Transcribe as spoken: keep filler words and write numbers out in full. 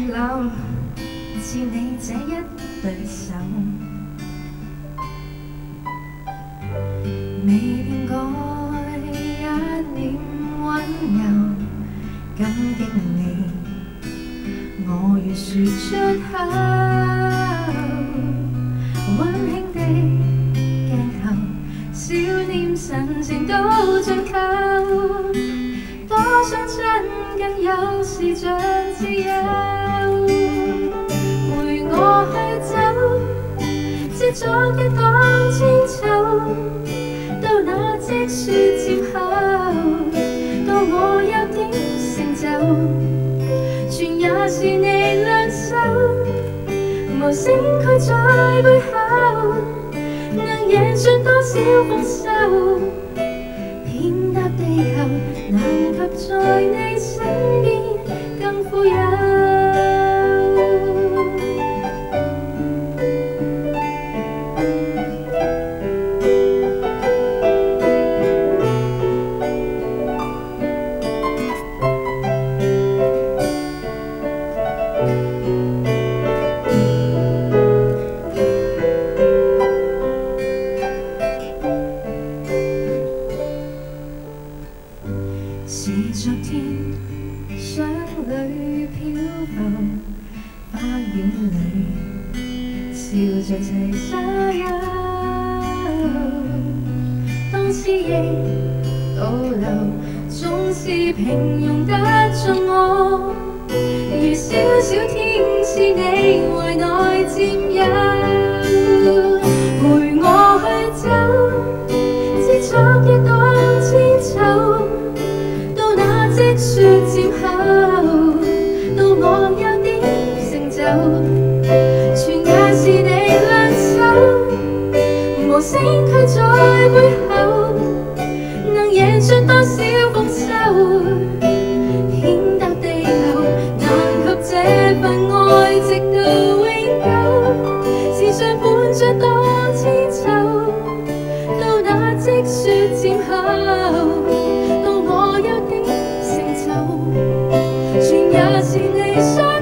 臨，似你這一對手，未變改一臉溫柔，感激你，我願說出口，溫馨的鏡頭，笑臉神情都盡扣，多想親近，有時像自由，陪我去走，知昨日當千秋，到那積雪漸厚，到我有點成就，全也是你兩手，無聲區在背後，能贏盡多少豐收，遍踏地球，難及在你身邊更富有。是昨天想裏漂浮，花園裏笑着齊沙丘，當思憶倒流，總是平庸得盡我，如小小天使你懷內佔有，陪我去走，知昨日當千秋，積雪漸厚，到我有點成就，全也是你兩手，無聲區在背後，能贏盡多少豐收，遍踏地球，難及這份愛直到永久，時常伴着當千秋，到那積雪漸厚，到我有點全也是你想。